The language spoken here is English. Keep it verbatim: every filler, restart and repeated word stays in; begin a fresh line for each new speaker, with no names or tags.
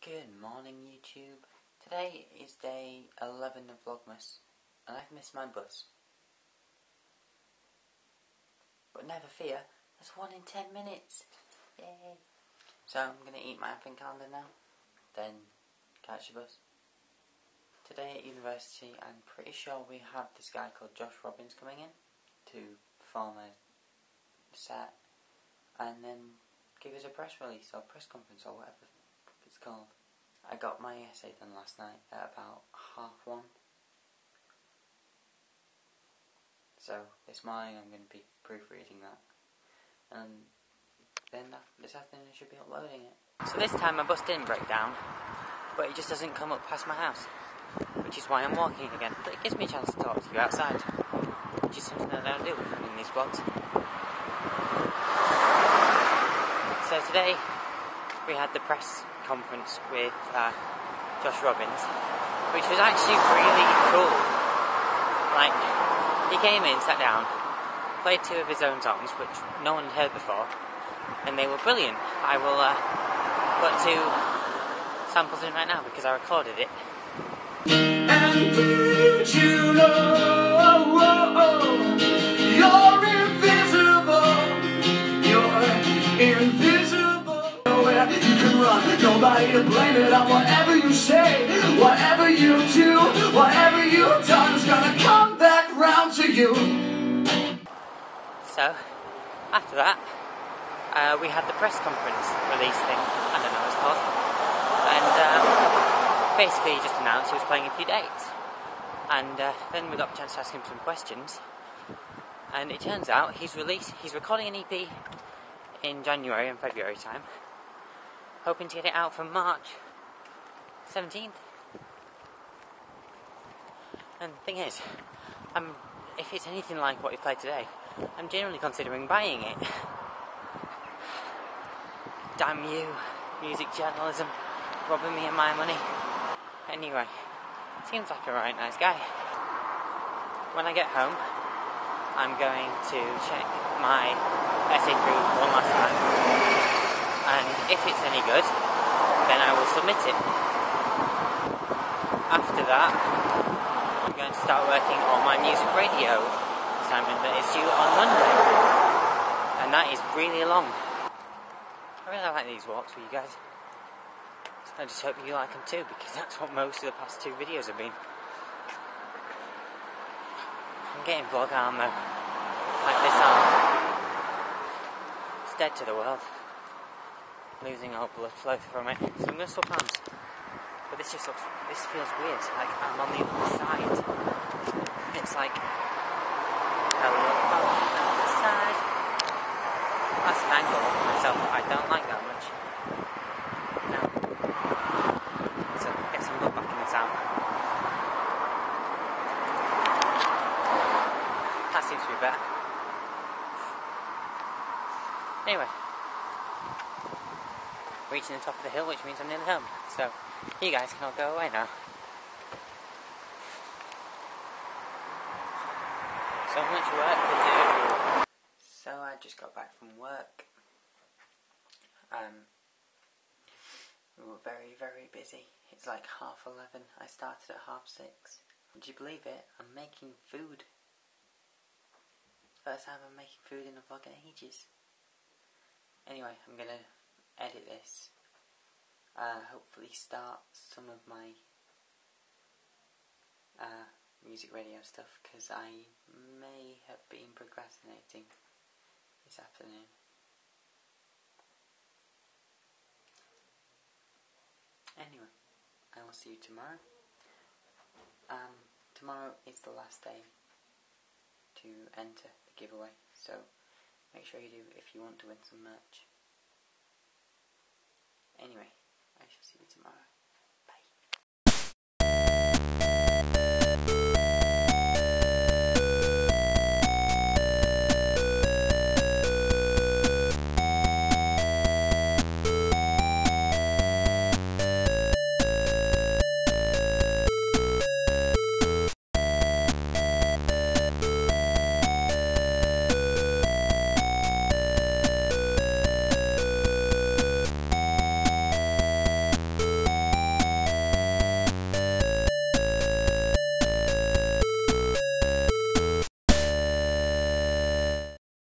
Good morning, YouTube. Today is day eleven of Vlogmas, and I've missed my bus. But never fear, there's one in ten minutes. Yay! So I'm going to eat my advent calendar now, then catch the bus. Today at university, I'm pretty sure we have this guy called Josh Robbins coming in to perform a set, and then give us a press release or press conference or whatever it's called. I got my essay done last night at about half one. So this morning I'm going to be proofreading that. And then this afternoon I should be uploading it. So this time my bus didn't break down, but it just doesn't come up past my house. Which is why I'm walking again. But it gives me a chance to talk to you outside. Which is something that I don't do in these vlogs. So today we had the press conference with uh, Josh Robbins, which was actually really cool. Like, he came in, sat down, played two of his own songs, which no one had heard before, and they were brilliant. I will uh, put two samples in right now because I recorded it.
And did you know you're invisible? You're invisible. Nowhere you can run, nobody to blame it on. Whatever you say, whatever you do, whatever you've done is gonna come back round to you.
So, after that, uh, we had the press conference release thing. I don't know what it's called. And um, basically he just announced he was playing a few dates. And uh, then we got a chance to ask him some questions. And it turns out he's released, he's recording an E P in January and February time, hoping to get it out for March seventeenth. And the thing is, I'm, if it's anything like what he played today, I'm genuinely considering buying it. Damn you, music journalism, robbing me of my money. Anyway, seems like a right nice guy. When I get home, I'm going to check my essay through one last time, and if it's any good, then I will submit it. After that, I'm going to start working on my music radio assignment that is due on Monday, and that is really long. I really like these walks with you guys. I just hope you like them too, because that's what most of the past two videos have been. I'm getting vlog arm though. Like this arm. It's dead to the world. Losing all blood flow from it. So I'm going to swap arms. But this just looks, this feels weird. Like I'm on the other side. It's like, hello, on the other side. That's an angle of myself that I don't like that much. No. So get some blood back in this arm. That seems to be better. Anyway, reaching the top of the hill, which means I'm nearly home. So, you guys can all go away now. So much work to do. So I just got back from work. Um, we were very, very busy. It's like half eleven. I started at half six. Would you believe it? I'm making food. First time I'm making food in a vlog in ages. Anyway, I'm gonna edit this. Uh, hopefully start some of my uh, music radio stuff, because I may have been procrastinating this afternoon. Anyway, I will see you tomorrow. Um, tomorrow is the last day to enter the giveaway, so make sure you do if you want to win some merch. Anyway,